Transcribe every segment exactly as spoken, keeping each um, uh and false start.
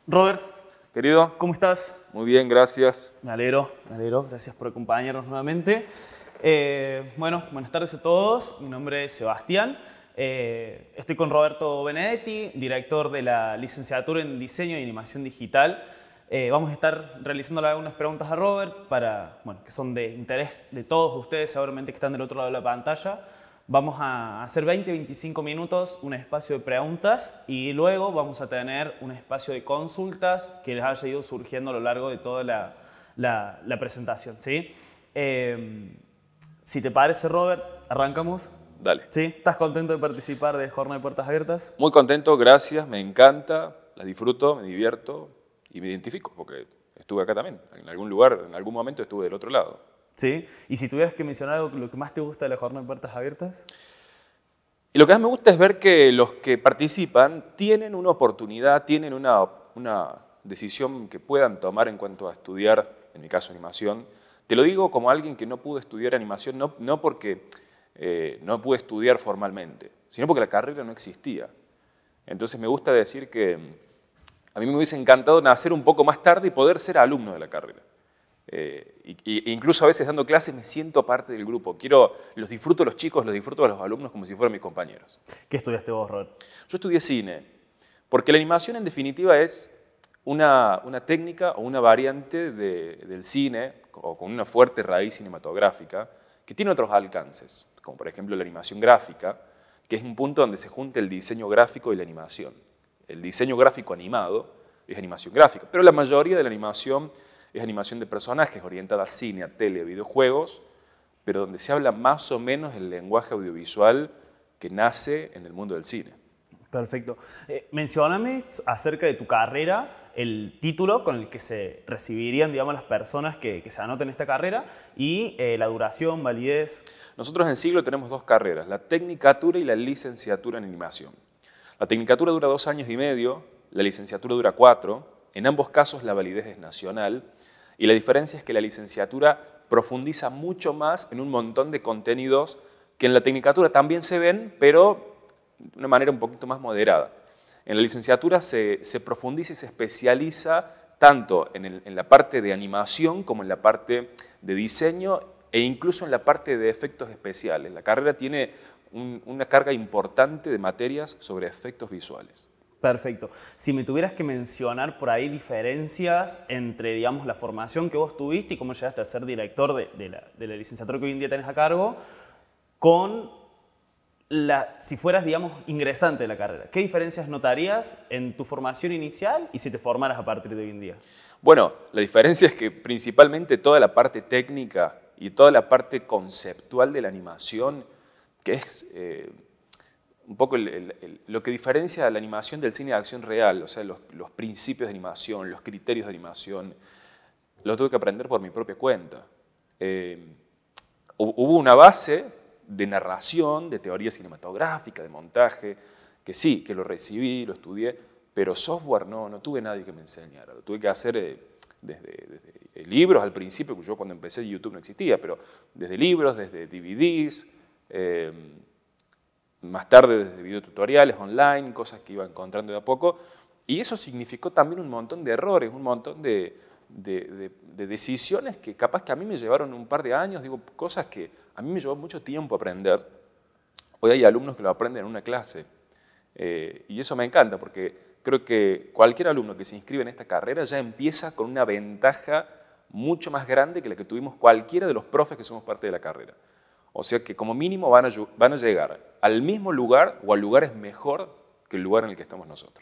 Robert, Querido, ¿cómo estás? muy bien, gracias. Me alegro, me alegro. Gracias por acompañarnos nuevamente. Eh, bueno, buenas tardes a todos. Mi nombre es Sebastián. Eh, estoy con Roberto Benedetti, director de la licenciatura en Diseño y Animación Digital. Eh, vamos a estar realizándole algunas preguntas a Robert, para, bueno, que son de interés de todos ustedes, seguramente que están del otro lado de la pantalla. Vamos a hacer veinte a veinticinco minutos, un espacio de preguntas, y luego vamos a tener un espacio de consultas que les haya ido surgiendo a lo largo de toda la, la, la presentación, ¿sí? Eh, si te parece, Robert, arrancamos. Dale. ¿Sí? ¿Estás contento de participar de Jornada de Puertas Abiertas? Muy contento, gracias, me encanta, las disfruto, me divierto y me identifico porque estuve acá también. En algún lugar, en algún momento estuve del otro lado. ¿Sí? Y si tuvieras que mencionar algo, lo que más te gusta de la Jornada de Puertas Abiertas. Y lo que más me gusta es ver que los que participan tienen una oportunidad, tienen una, una decisión que puedan tomar en cuanto a estudiar, en mi caso animación. Te lo digo como alguien que no pudo estudiar animación, no, no porque eh, no pude estudiar formalmente, sino porque la carrera no existía. Entonces me gusta decir que a mí me hubiese encantado nacer un poco más tarde y poder ser alumno de la carrera. Eh, y, incluso a veces dando clases me siento parte del grupo. Quiero, los disfruto a los chicos, los disfruto a los alumnos como si fueran mis compañeros. ¿Qué estudiaste vos, Robert? Yo estudié cine, porque la animación en definitiva es una, una técnica o una variante de, del cine, o con una fuerte raíz cinematográfica, que tiene otros alcances, como por ejemplo la animación gráfica, que es un punto donde se junta el diseño gráfico y la animación. El diseño gráfico animado es animación gráfica, pero la mayoría de la animación es animación de personajes orientada a cine, a tele, a videojuegos, pero donde se habla más o menos el lenguaje audiovisual que nace en el mundo del cine. Perfecto. Eh, mencióname acerca de tu carrera, el título con el que se recibirían, digamos, las personas que, que se anoten en esta carrera y eh, la duración, validez. Nosotros en Siglo tenemos dos carreras, la tecnicatura y la licenciatura en animación. La tecnicatura dura dos años y medio, la licenciatura dura cuatro. En ambos casos la validez es nacional y la diferencia es que la licenciatura profundiza mucho más en un montón de contenidos que en la tecnicatura también se ven, pero de una manera un poquito más moderada. En la licenciatura se, se profundiza y se especializa tanto en, el, en la parte de animación como en la parte de diseño e incluso en la parte de efectos especiales. La carrera tiene un, una carga importante de materias sobre efectos visuales. Perfecto. Si me tuvieras que mencionar por ahí diferencias entre, digamos, la formación que vos tuviste y cómo llegaste a ser director de, de, la, de la licenciatura que hoy en día tenés a cargo, con la, si fueras, digamos, ingresante de la carrera, ¿qué diferencias notarías en tu formación inicial y si te formaras a partir de hoy en día? Bueno, la diferencia es que principalmente toda la parte técnica y toda la parte conceptual de la animación, que es eh, un poco el, el, el, lo que diferencia a la animación del cine de acción real, o sea, los, los principios de animación, los criterios de animación, lo tuve que aprender por mi propia cuenta. Eh, hubo una base de narración, de teoría cinematográfica, de montaje, que sí, que lo recibí, lo estudié, pero software no, no tuve nadie que me enseñara. Lo tuve que hacer eh, desde, desde libros al principio, que yo cuando empecé YouTube no existía, pero desde libros, desde D V Ds, eh, más tarde desde videotutoriales online, cosas que iba encontrando de a poco, y eso significó también un montón de errores, un montón de, de, de, de decisiones que capaz que a mí me llevaron un par de años, digo, cosas que a mí me llevó mucho tiempo aprender. Hoy hay alumnos que lo aprenden en una clase, eh, y eso me encanta porque creo que cualquier alumno que se inscribe en esta carrera ya empieza con una ventaja mucho más grande que la que tuvimos cualquiera de los profes que somos parte de la carrera. O sea que como mínimo van a, van a llegar al mismo lugar o a lugares mejor que el lugar en el que estamos nosotros.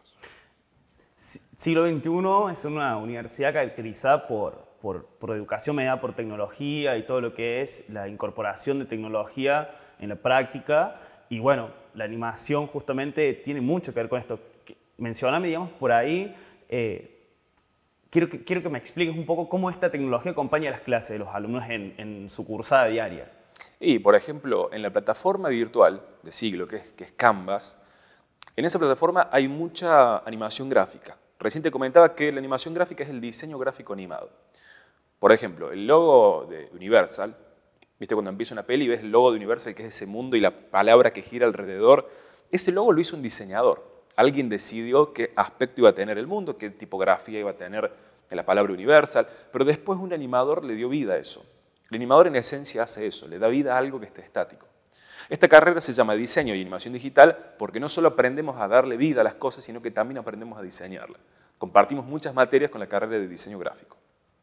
Siglo veintiuno es una universidad caracterizada por, por, por educación mediada por tecnología y todo lo que es la incorporación de tecnología en la práctica. Y bueno, la animación justamente tiene mucho que ver con esto. Mencioname, digamos, por ahí, eh, quiero, que, quiero que me expliques un poco cómo esta tecnología acompaña las clases de los alumnos en, en su cursada diaria. Y, por ejemplo, en la plataforma virtual de Siglo, que es, que es Canvas, en esa plataforma hay mucha animación gráfica. Recién te comentaba que la animación gráfica es el diseño gráfico animado. Por ejemplo, el logo de Universal, ¿viste cuando empieza una peli y ves el logo de Universal, que es ese mundo y la palabra que gira alrededor? Ese logo lo hizo un diseñador. alguien decidió qué aspecto iba a tener el mundo, qué tipografía iba a tener la palabra universal, pero después un animador le dio vida a eso. El animador en esencia hace eso, le da vida a algo que esté estático. Esta carrera se llama Diseño y Animación Digital porque no solo aprendemos a darle vida a las cosas, sino que también aprendemos a diseñarlas. Compartimos muchas materias con la carrera de diseño gráfico.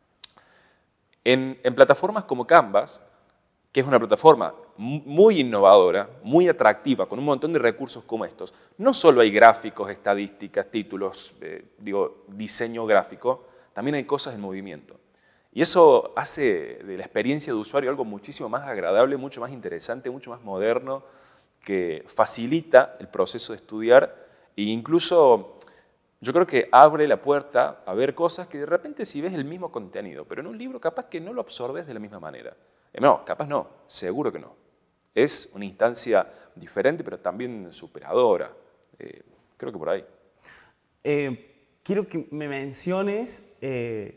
En, en plataformas como Canvas, que es una plataforma muy innovadora, muy atractiva, con un montón de recursos como estos, no solo hay gráficos, estadísticas, títulos, eh, digo, diseño gráfico, también hay cosas en movimiento. Y eso hace de la experiencia de usuario algo muchísimo más agradable, mucho más interesante, mucho más moderno, que facilita el proceso de estudiar e incluso yo creo que abre la puerta a ver cosas que de repente si ves el mismo contenido, pero en un libro capaz que no lo absorbes de la misma manera. No, capaz no, seguro que no. Es una instancia diferente, pero también superadora. Eh, creo que por ahí. Eh, quiero que me menciones eh,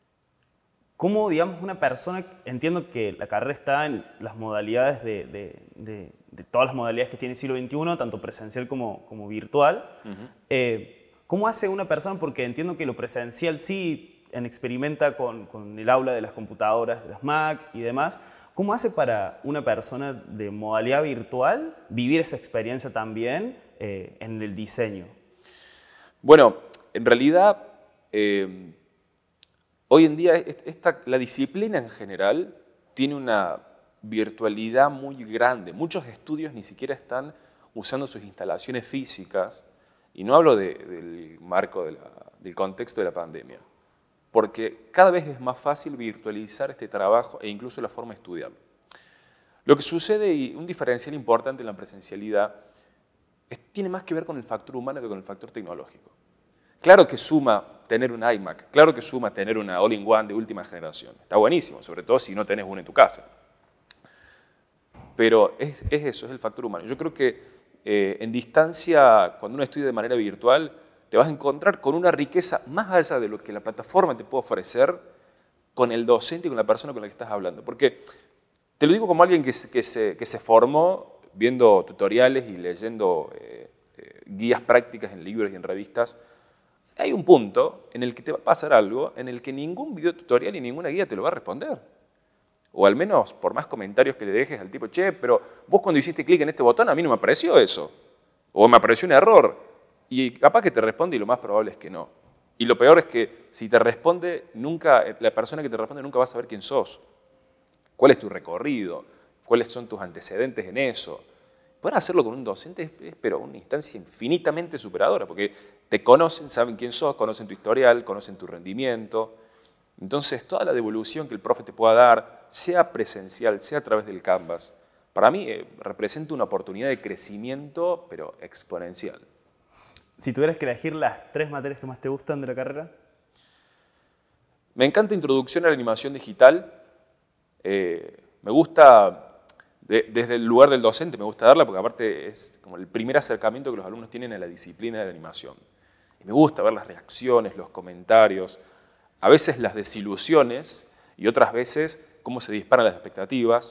cómo, digamos, una persona, entiendo que la carrera está en las modalidades de, de, de, de todas las modalidades que tiene el siglo veintiuno, tanto presencial como, como virtual. Uh-huh. eh, ¿Cómo hace una persona? Porque entiendo que lo presencial sí en experimenta con, con el aula de las computadoras, de las Mac y demás. ¿Cómo hace para una persona de modalidad virtual vivir esa experiencia también eh, en el diseño? Bueno, en realidad, eh, hoy en día esta, la disciplina en general tiene una virtualidad muy grande. Muchos estudios ni siquiera están usando sus instalaciones físicas, y no hablo de, del marco de la, del contexto de la pandemia, porque cada vez es más fácil virtualizar este trabajo e incluso la forma de estudiarlo. Lo que sucede, y un diferencial importante en la presencialidad, es, tiene más que ver con el factor humano que con el factor tecnológico. Claro que suma tener un iMac, claro que suma tener una all-in-one de última generación. Está buenísimo, sobre todo si no tenés uno en tu casa. Pero es, es eso, es el factor humano. Yo creo que eh, en distancia, cuando uno estudia de manera virtual, te vas a encontrar con una riqueza más allá de lo que la plataforma te puede ofrecer con el docente y con la persona con la que estás hablando. Porque te lo digo como alguien que se, que se, que se formó viendo tutoriales y leyendo eh, eh, guías prácticas en libros y en revistas. Hay un punto en el que te va a pasar algo en el que ningún video tutorial y ninguna guía te lo va a responder. O al menos por más comentarios que le dejes al tipo, che, pero vos cuando hiciste clic en este botón a mí no me apareció eso. O me apareció un error. Y capaz que te responde y lo más probable es que no. Y lo peor es que si te responde, nunca, la persona que te responde nunca va a saber quién sos. ¿Cuál es tu recorrido? ¿Cuáles son tus antecedentes en eso? Poder hacerlo con un docente es, es pero una instancia infinitamente superadora, porque te conocen, saben quién sos, conocen tu historial, conocen tu rendimiento. Entonces, toda la devolución que el profe te pueda dar, sea presencial, sea a través del Canvas, para mí eh, representa una oportunidad de crecimiento, pero exponencial. Si tuvieras que elegir las tres materias que más te gustan de la carrera. Me encanta Introducción a la Animación Digital. Eh, me gusta, de, desde el lugar del docente, me gusta darla porque aparte es como el primer acercamiento que los alumnos tienen a la disciplina de la animación. Y me gusta ver las reacciones, los comentarios, a veces las desilusiones y otras veces cómo se disparan las expectativas.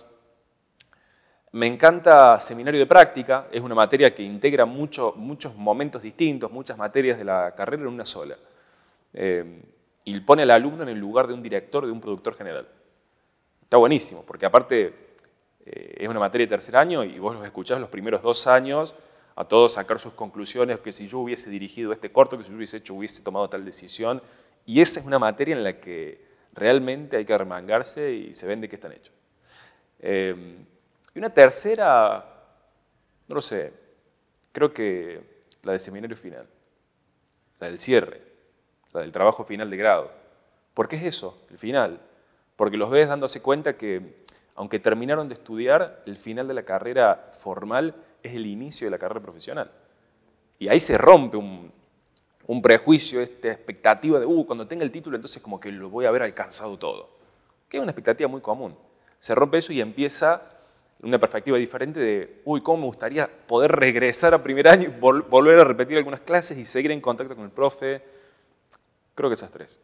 Me encanta Seminario de Práctica, es una materia que integra mucho, muchos momentos distintos, muchas materias de la carrera en una sola. Eh, y pone al alumno en el lugar de un director, de un productor general. Está buenísimo, porque aparte eh, es una materia de tercer año y vos los escuchás los primeros dos años a todos sacar sus conclusiones, que si yo hubiese dirigido este corto, que si yo hubiese hecho, hubiese tomado tal decisión. Y esa es una materia en la que realmente hay que arremangarse y se ven de qué están hechos. Eh, y una tercera, no lo sé, creo que la de seminario final, la del cierre, la del trabajo final de grado. ¿Por qué es eso, el final? Porque los ves dándose cuenta que, aunque terminaron de estudiar, el final de la carrera formal es el inicio de la carrera profesional. Y ahí se rompe un, un prejuicio, esta expectativa de, uh, cuando tenga el título, entonces como que lo voy a haber alcanzado todo. Que es una expectativa muy común. Se rompe eso y empieza una perspectiva diferente de, uy, cómo me gustaría poder regresar a primer año y vol volver a repetir algunas clases y seguir en contacto con el profe. Creo que esas tres.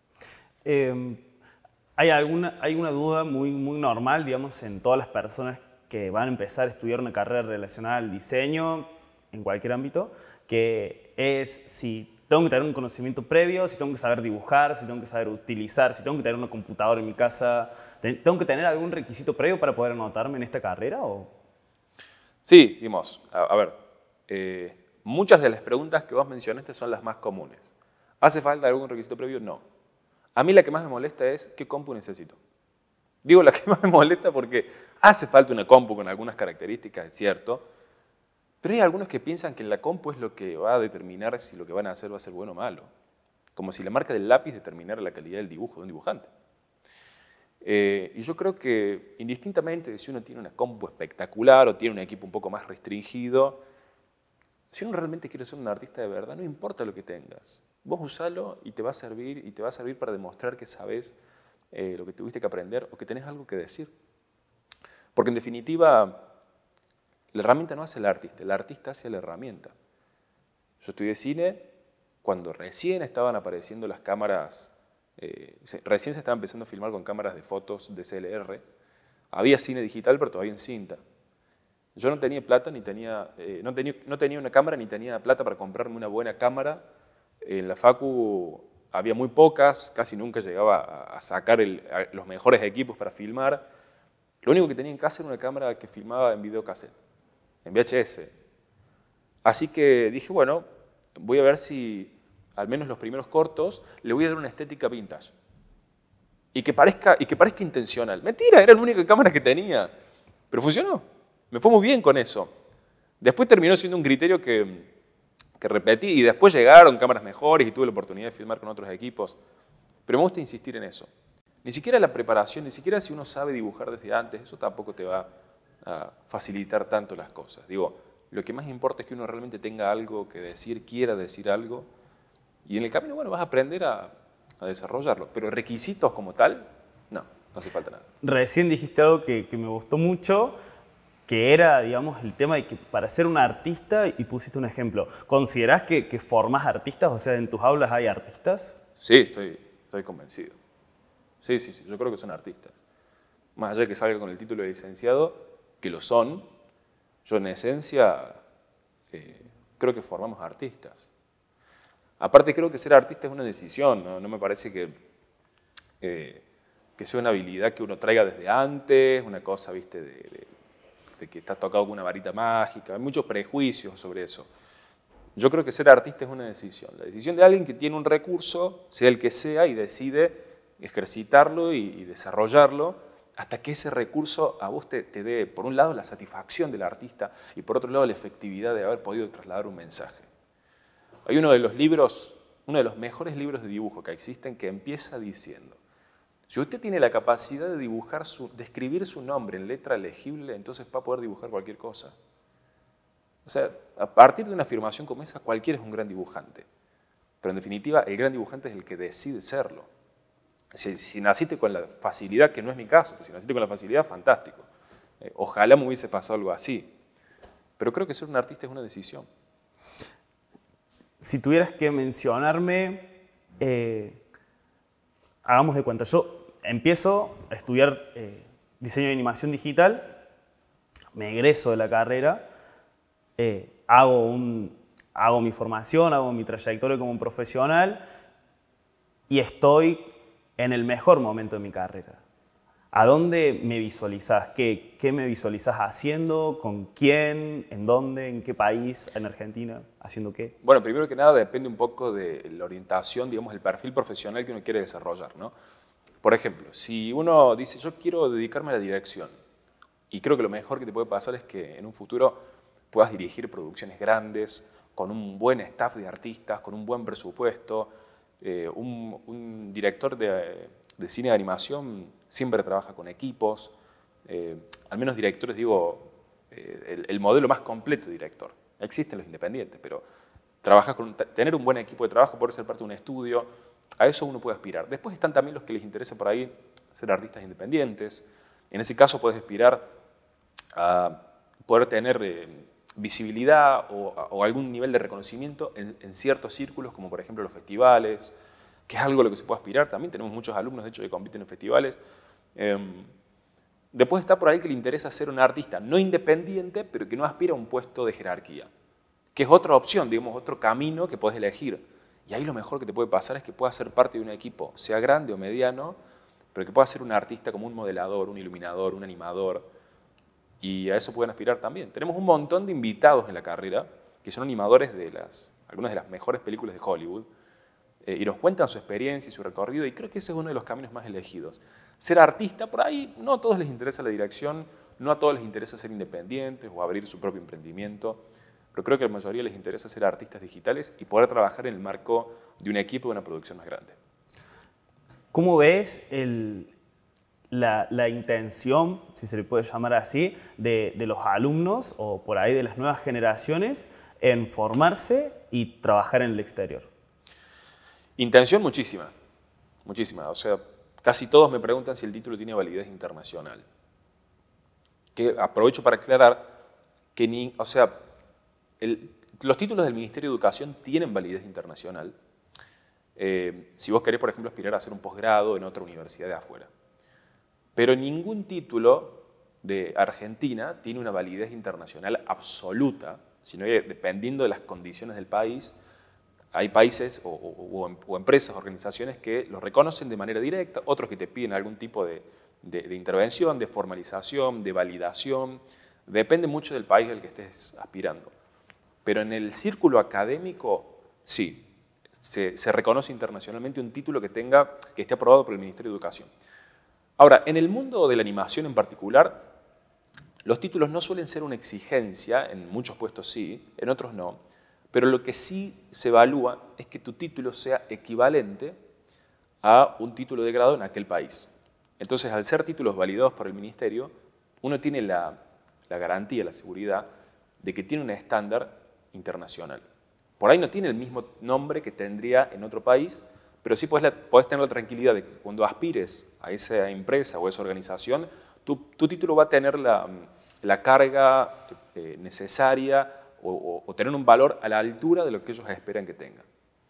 Eh, ¿hay, alguna, ¿Hay una duda muy, muy normal, digamos, en todas las personas que van a empezar a estudiar una carrera relacionada al diseño, en cualquier ámbito, que eh, es si tengo que tener un conocimiento previo, si tengo que saber dibujar, si tengo que saber utilizar, si tengo que tener una computadora en mi casa. ¿Tengo que tener algún requisito previo para poder anotarme en esta carrera? ¿O? Sí, dimos. A, a ver, eh, muchas de las preguntas que vos mencionaste son las más comunes. ¿Hace falta algún requisito previo? No. A mí la que más me molesta es ¿qué compu necesito? Digo la que más me molesta porque hace falta una compu con algunas características, es cierto, pero hay algunos que piensan que la compu es lo que va a determinar si lo que van a hacer va a ser bueno o malo. Como si la marca del lápiz determinara la calidad del dibujo de un dibujante. Eh, y yo creo que indistintamente de si uno tiene una compu espectacular o tiene un equipo un poco más restringido, si uno realmente quiere ser un artista de verdad, no importa lo que tengas. Vos usalo y te va a servir, y te va a servir para demostrar que sabes eh, lo que tuviste que aprender o que tenés algo que decir. Porque en definitiva, la herramienta no hace el artista, el artista hace la herramienta. Yo estudié cine cuando recién estaban apareciendo las cámaras, eh, recién se estaba empezando a filmar con cámaras de fotos D S L R. Había cine digital, pero todavía en cinta. Yo no tenía plata, ni tenía, eh, no tenía, no tenía una cámara, ni tenía plata para comprarme una buena cámara. En la facu había muy pocas, casi nunca llegaba a sacar el, a los mejores equipos para filmar. Lo único que tenía en casa era una cámara que filmaba en videocassette, en V H S. Así que dije, bueno, voy a ver si, al menos los primeros cortos, le voy a dar una estética vintage. Y que parezca, y que parezca intencional. Mentira, era la única cámara que tenía. Pero funcionó. Me fue muy bien con eso. Después terminó siendo un criterio que, que repetí y después llegaron cámaras mejores y tuve la oportunidad de filmar con otros equipos. Pero me gusta insistir en eso. Ni siquiera la preparación, ni siquiera si uno sabe dibujar desde antes, eso tampoco te va a facilitar tanto las cosas. Digo, lo que más importa es que uno realmente tenga algo que decir, quiera decir algo, y en el camino, bueno, vas a aprender a, a desarrollarlo. Pero requisitos como tal, no, no hace falta nada. Recién dijiste algo que, que me gustó mucho, que era, digamos, el tema de que para ser un artista, y pusiste un ejemplo, ¿considerás que, que formás artistas? O sea, ¿en tus aulas hay artistas? Sí, estoy, estoy convencido. Sí, sí, sí, yo creo que son artistas. Más allá de que salga con el título de licenciado, que lo son, yo en esencia eh, creo que formamos artistas. Aparte creo que ser artista es una decisión, no, no me parece que, eh, que sea una habilidad que uno traiga desde antes, una cosa, viste, de, de, de que estás tocado con una varita mágica, hay muchos prejuicios sobre eso. Yo creo que ser artista es una decisión, la decisión de alguien que tiene un recurso, sea el que sea, y decide ejercitarlo y, y desarrollarlo hasta que ese recurso a vos te, te dé, por un lado, la satisfacción del artista y por otro lado, la efectividad de haber podido trasladar un mensaje. Hay uno de los libros, uno de los mejores libros de dibujo que existen que empieza diciendo: si usted tiene la capacidad de dibujar su, de escribir su nombre en letra legible, entonces va a poder dibujar cualquier cosa. O sea, a partir de una afirmación como esa, cualquiera es un gran dibujante. Pero en definitiva, el gran dibujante es el que decide serlo. Si, si naciste con la facilidad, que no es mi caso, si naciste con la facilidad, fantástico. Eh, ojalá me hubiese pasado algo así. Pero creo que ser un artista es una decisión. Si tuvieras que mencionarme, eh, hagamos de cuenta, yo empiezo a estudiar eh, diseño de animación digital, me egreso de la carrera, eh, hago, un, hago mi formación, hago mi trayectoria como un profesional y estoy en el mejor momento de mi carrera. ¿A dónde me visualizás? ¿Qué, qué me visualizás haciendo? ¿Con quién? ¿En dónde? ¿En qué país? ¿En Argentina? ¿Haciendo qué? Bueno, primero que nada depende un poco de la orientación, digamos, el perfil profesional que uno quiere desarrollar, ¿no? Por ejemplo, si uno dice, yo quiero dedicarme a la dirección, y creo que lo mejor que te puede pasar es que en un futuro puedas dirigir producciones grandes, con un buen staff de artistas, con un buen presupuesto. Eh, un, un director de, de cine de animación siempre trabaja con equipos, eh, al menos directores, digo, eh, el, el modelo más completo de director. Existen los independientes, pero trabajas con, tener un buen equipo de trabajo, poder ser parte de un estudio, a eso uno puede aspirar. Después están también los que les interesa por ahí ser artistas independientes. En ese caso puedes aspirar a poder tener eh, visibilidad o, o algún nivel de reconocimiento en, en ciertos círculos, como por ejemplo los festivales, que es algo a lo que se puede aspirar. También tenemos muchos alumnos, de hecho, que compiten en festivales. Eh, después está por ahí que le interesa ser un artista no independiente, pero que no aspira a un puesto de jerarquía. que es otra opción, digamos, otro camino que puedes elegir. Y ahí lo mejor que te puede pasar es que puedas ser parte de un equipo, sea grande o mediano, pero que puedas ser un artista como un modelador, un iluminador, un animador, y a eso pueden aspirar también. Tenemos un montón de invitados en la carrera que son animadores de las, algunas de las mejores películas de Hollywood, eh, y nos cuentan su experiencia y su recorrido, y creo que ese es uno de los caminos más elegidos. Ser artista, por ahí no a todos les interesa la dirección, no a todos les interesa ser independientes o abrir su propio emprendimiento, pero creo que a la mayoría les interesa ser artistas digitales y poder trabajar en el marco de un equipo de una producción más grande. ¿Cómo ves el, la, la intención, si se le puede llamar así, de, de los alumnos o por ahí de las nuevas generaciones en formarse y trabajar en el exterior? Intención muchísima, muchísima. O sea, casi todos me preguntan si el título tiene validez internacional. Que aprovecho para aclarar que ni, o sea, el, los títulos del Ministerio de Educación tienen validez internacional. Eh, si vos querés, por ejemplo, aspirar a hacer un posgrado en otra universidad de afuera. Pero ningún título de Argentina tiene una validez internacional absoluta, sino que dependiendo de las condiciones del país, hay países o, o, o empresas, organizaciones que los reconocen de manera directa, otros que te piden algún tipo de, de, de intervención, de formalización, de validación. Depende mucho del país al que estés aspirando. Pero en el círculo académico, sí. Se, se reconoce internacionalmente un título que, tenga, que esté aprobado por el Ministerio de Educación. Ahora, en el mundo de la animación en particular, los títulos no suelen ser una exigencia, en muchos puestos sí, en otros no, pero lo que sí se evalúa es que tu título sea equivalente a un título de grado en aquel país. Entonces, al ser títulos validados por el Ministerio, uno tiene la, la garantía, la seguridad de que tiene un estándar internacional. Por ahí no tiene el mismo nombre que tendría en otro país, pero sí puedes, puedes tener la tranquilidad de que cuando aspires a esa empresa o a esa organización, tu, tu título va a tener la, la carga eh, necesaria o, o, o tener un valor a la altura de lo que ellos esperan que tenga.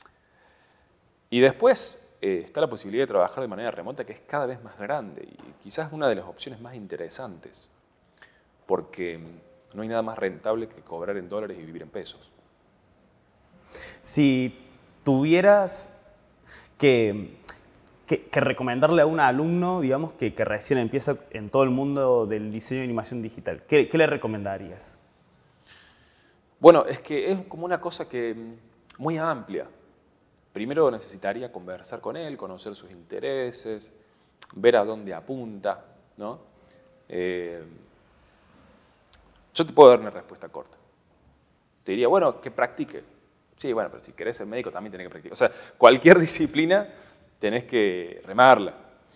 Y después eh, está la posibilidad de trabajar de manera remota, que es cada vez más grande y quizás una de las opciones más interesantes, porque no hay nada más rentable que cobrar en dólares y vivir en pesos. Si tuvieras que, que, que recomendarle a un alumno, digamos, que, que recién empieza en todo el mundo del diseño de animación digital, ¿qué, qué le recomendarías? Bueno, es que es como una cosa que muy amplia. Primero necesitaría conversar con él, conocer sus intereses, ver a dónde apunta, ¿no? Eh, yo te puedo dar una respuesta corta. Te diría, bueno, que practique. Sí, bueno, pero si querés ser médico también tenés que practicar. O sea, cualquier disciplina tenés que remarla.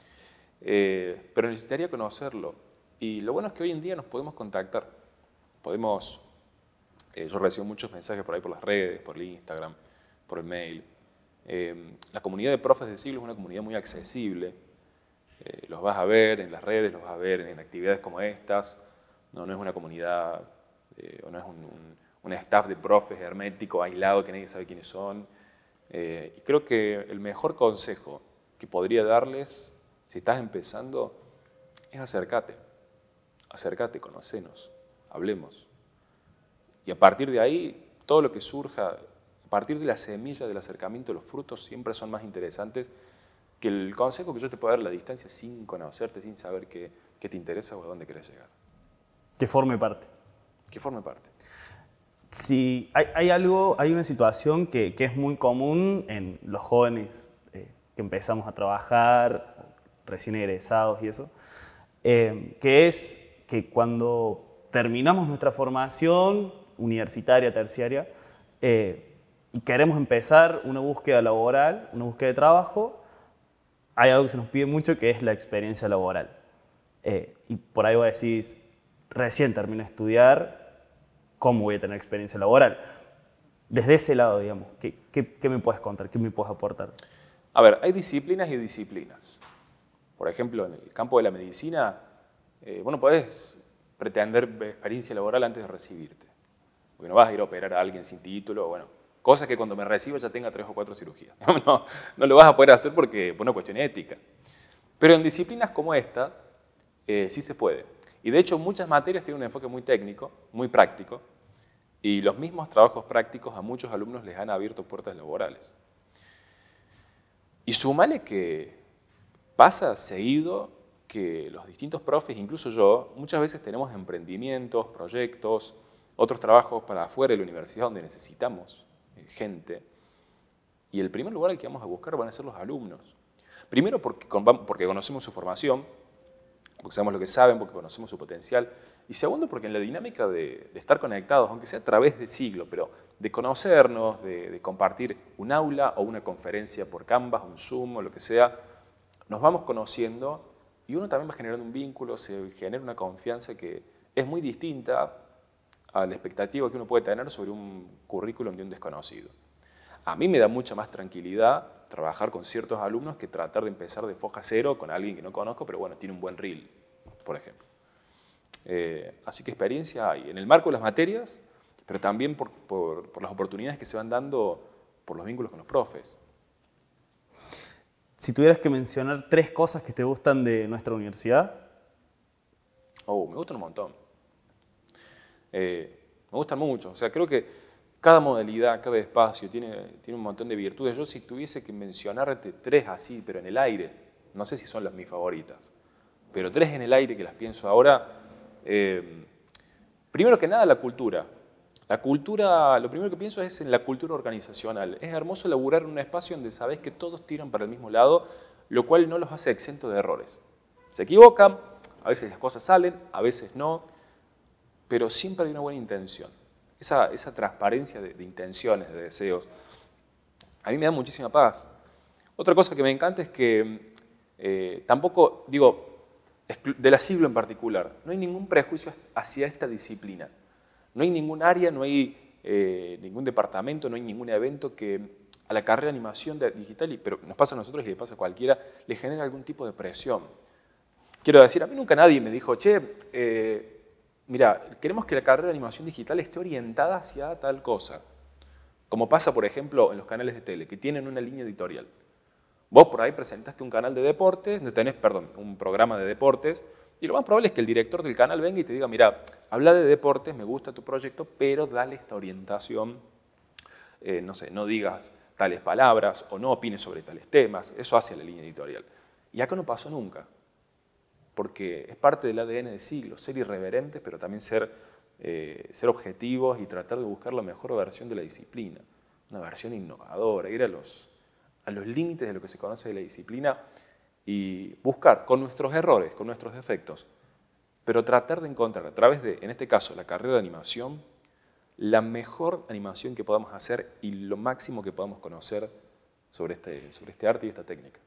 Eh, pero necesitaría conocerlo. Y lo bueno es que hoy en día nos podemos contactar. Podemos, eh, yo recibo muchos mensajes por ahí por las redes, por el Instagram, por el mail. Eh, la comunidad de Profes del Siglo es una comunidad muy accesible. Eh, los vas a ver en las redes, los vas a ver en actividades como estas. No, no es una comunidad, eh, o no es un, un un staff de profes hermético, aislado, que nadie sabe quiénes son. Eh, y creo que el mejor consejo que podría darles, si estás empezando, es acércate. Acércate, conocenos, hablemos. Y a partir de ahí, todo lo que surja, a partir de la semilla del acercamiento, los frutos siempre son más interesantes que el consejo que yo te puedo dar a la distancia sin conocerte, sin saber qué, qué te interesa o a dónde querés llegar. Que forme parte. Que forme parte. Sí, hay, hay algo, hay una situación que, que es muy común en los jóvenes eh, que empezamos a trabajar, recién egresados y eso, eh, que es que cuando terminamos nuestra formación universitaria, terciaria, eh, y queremos empezar una búsqueda laboral, una búsqueda de trabajo, hay algo que se nos pide mucho que es la experiencia laboral. Eh, y por ahí vos decís, recién termino de estudiar, ¿cómo voy a tener experiencia laboral? Desde ese lado, digamos, ¿qué, qué, qué me puedes contar? ¿Qué me puedes aportar? A ver, hay disciplinas y disciplinas. Por ejemplo, en el campo de la medicina, eh, bueno, podés pretender experiencia laboral antes de recibirte. Porque no vas a ir a operar a alguien sin título, bueno, cosas que cuando me reciba ya tenga tres o cuatro cirugías. No, no lo vas a poder hacer porque por una cuestión ética. Pero en disciplinas como esta, eh, sí se puede. Y de hecho muchas materias tienen un enfoque muy técnico, muy práctico, Y los mismos trabajos prácticos a muchos alumnos les han abierto puertas laborales. Y sumale que pasa seguido que los distintos profes, incluso yo, muchas veces tenemos emprendimientos, proyectos, otros trabajos para afuera de la universidad donde necesitamos gente. Y el primer lugar al que vamos a buscar van a ser los alumnos. Primero porque, porque conocemos su formación, porque sabemos lo que saben, porque conocemos su potencial. Y segundo porque en la dinámica de, de estar conectados, aunque sea a través del siglo, pero de conocernos, de, de compartir un aula o una conferencia por Canvas, un Zoom o lo que sea, nos vamos conociendo y uno también va generando un vínculo, se genera una confianza que es muy distinta a la expectativa que uno puede tener sobre un currículum de un desconocido. A mí me da mucha más tranquilidad trabajar con ciertos alumnos que tratar de empezar de foja cero con alguien que no conozco, pero bueno, tiene un buen reel, por ejemplo. Eh, así que experiencia hay en el marco de las materias, pero también por, por, por las oportunidades que se van dando por los vínculos con los profes. Si tuvieras que mencionar tres cosas que te gustan de nuestra universidad. Oh, me gustan un montón. Eh, me gustan mucho. O sea, creo que cada modalidad, cada espacio tiene, tiene un montón de virtudes. Yo si tuviese que mencionarte tres así, pero en el aire, no sé si son las mis favoritas, pero tres en el aire que las pienso ahora. Eh, primero que nada, la cultura. La cultura, lo primero que pienso es en la cultura organizacional. Es hermoso laburar en un espacio donde sabes que todos tiran para el mismo lado, lo cual no los hace exentos de errores. Se equivocan, a veces las cosas salen, a veces no, pero siempre hay una buena intención. Esa, esa transparencia de, de intenciones, de deseos, a mí me da muchísima paz. Otra cosa que me encanta es que eh, tampoco, digo, de la siglo en particular, no hay ningún prejuicio hacia esta disciplina. No hay ningún área, no hay eh, ningún departamento, no hay ningún evento que a la carrera de animación digital, y, pero nos pasa a nosotros y le pasa a cualquiera, le genere algún tipo de presión. Quiero decir, a mí nunca nadie me dijo, che, eh, mira, queremos que la carrera de animación digital esté orientada hacia tal cosa. Como pasa, por ejemplo, en los canales de tele, que tienen una línea editorial. Vos por ahí presentaste un canal de deportes, no tenés, perdón, un programa de deportes, y lo más probable es que el director del canal venga y te diga, mira, habla de deportes, me gusta tu proyecto, pero dale esta orientación, eh, no sé, no digas tales palabras o no opines sobre tales temas, eso hace la línea editorial. Y acá no pasó nunca, porque es parte del A D N del siglo, ser irreverentes, pero también ser, eh, ser objetivos y tratar de buscar la mejor versión de la disciplina, una versión innovadora, ir a los, a los límites de lo que se conoce de la disciplina y buscar con nuestros errores, con nuestros defectos, pero tratar de encontrar a través de, en este caso, la carrera de animación, la mejor animación que podamos hacer y lo máximo que podamos conocer sobre este, sobre este arte y esta técnica.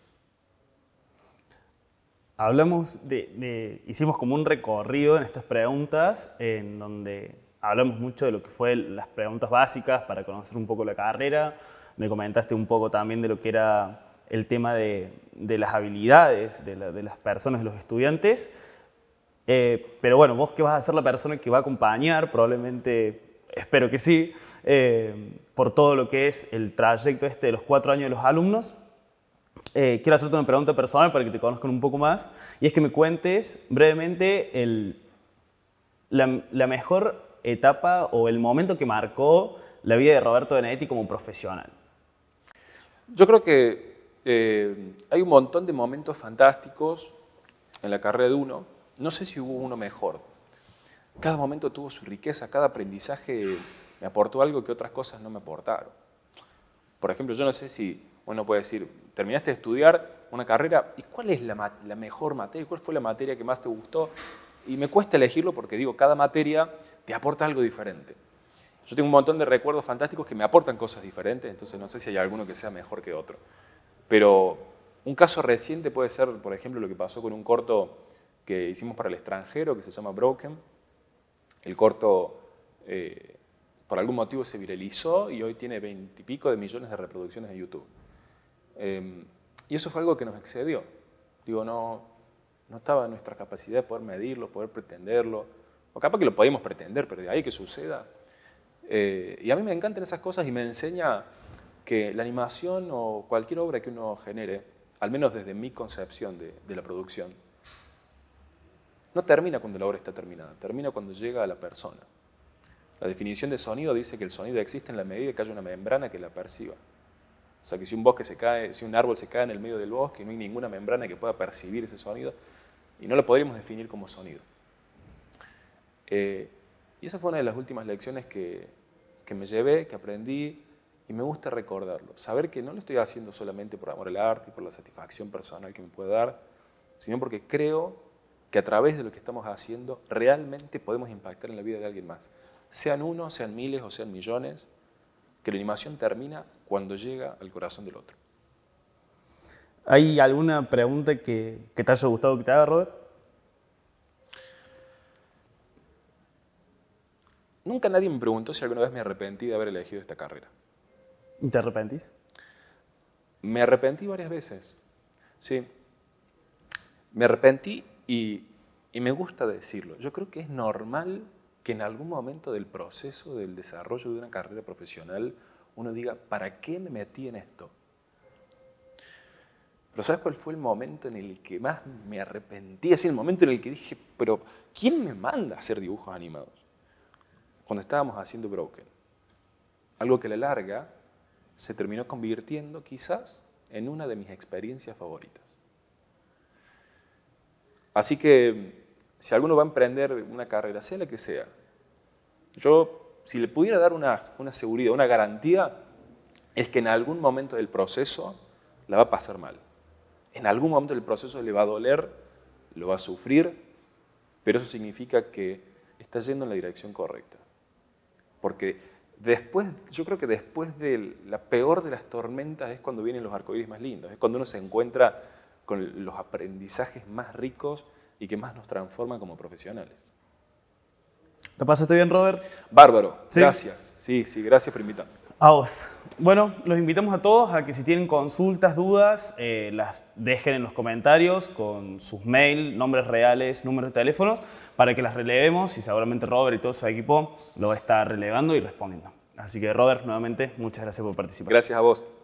Hablamos de, de, hicimos como un recorrido en estas preguntas, en donde hablamos mucho de lo que fue las preguntas básicas para conocer un poco la carrera. Me comentaste un poco también de lo que era el tema de, de las habilidades de, la, de las personas, de los estudiantes. Eh, pero bueno, vos que vas a ser la persona que va a acompañar, probablemente, espero que sí, eh, por todo lo que es el trayecto este de los cuatro años de los alumnos. Eh, quiero hacerte una pregunta personal para que te conozcan un poco más, y es que me cuentes brevemente el, la, la mejor etapa o el momento que marcó la vida de Roberto Benedetti como profesional. Yo creo que eh, hay un montón de momentos fantásticos en la carrera de uno. No sé si hubo uno mejor. Cada momento tuvo su riqueza, cada aprendizaje me aportó algo que otras cosas no me aportaron. Por ejemplo, yo no sé si uno puede decir, terminaste de estudiar una carrera, ¿y cuál es la, la mejor materia? ¿Cuál fue la materia que más te gustó? Y me cuesta elegirlo porque digo, cada materia te aporta algo diferente. Yo tengo un montón de recuerdos fantásticos que me aportan cosas diferentes, entonces no sé si hay alguno que sea mejor que otro. Pero un caso reciente puede ser, por ejemplo, lo que pasó con un corto que hicimos para el extranjero, que se llama Broken. El corto, eh, por algún motivo, se viralizó y hoy tiene veintipico de millones de reproducciones en YouTube. Eh, y eso fue algo que nos excedió. Digo, no, no estaba en nuestra capacidad de poder medirlo, poder pretenderlo. O capaz que lo podíamos pretender, pero de ahí que suceda. Eh, y a mí me encantan esas cosas y me enseña que la animación o cualquier obra que uno genere, al menos desde mi concepción de, de la producción, no termina cuando la obra está terminada, termina cuando llega a la persona. La definición de sonido dice que el sonido existe en la medida que haya una membrana que la perciba. O sea que si un bosque se cae, si un árbol se cae en el medio del bosque, no hay ninguna membrana que pueda percibir ese sonido y no lo podríamos definir como sonido. Eh, y esa fue una de las últimas lecciones que, que me llevé, que aprendí y me gusta recordarlo. Saber que no lo estoy haciendo solamente por amor al arte y por la satisfacción personal que me puede dar, sino porque creo que a través de lo que estamos haciendo realmente podemos impactar en la vida de alguien más. Sean uno, sean miles o sean millones, que la animación termina cuando llega al corazón del otro. ¿Hay alguna pregunta que, que te haya gustado que te haga, Robert? Nunca nadie me preguntó si alguna vez me arrepentí de haber elegido esta carrera. ¿Y te arrepentís? Me arrepentí varias veces, sí. Me arrepentí y, y me gusta decirlo. Yo creo que es normal que en algún momento del proceso del desarrollo de una carrera profesional uno diga, ¿para qué me metí en esto? Pero ¿sabes cuál fue el momento en el que más me arrepentí? Así el momento en el que dije, pero ¿quién me manda a hacer dibujos animados? Cuando estábamos haciendo Broken. Algo que a la larga se terminó convirtiendo quizás en una de mis experiencias favoritas. Así que si alguno va a emprender una carrera, sea la que sea, yo, si le pudiera dar una, una seguridad, una garantía, es que en algún momento del proceso la va a pasar mal. En algún momento del proceso le va a doler, lo va a sufrir, pero eso significa que está yendo en la dirección correcta. Porque después, yo creo que después de la peor de las tormentas es cuando vienen los arcoíris más lindos, es cuando uno se encuentra con los aprendizajes más ricos y que más nos transforman como profesionales. ¿La pasaste bien, Robert? Bárbaro, ¿Sí? Gracias. Sí, sí, gracias por invitarme. A vos. Bueno, los invitamos a todos a que si tienen consultas, dudas, eh, las dejen en los comentarios con sus mails, nombres reales, números de teléfonos, para que las relevemos y seguramente Robert y todo su equipo lo va a estar relevando y respondiendo. Así que Robert, nuevamente, muchas gracias por participar. Gracias a vos.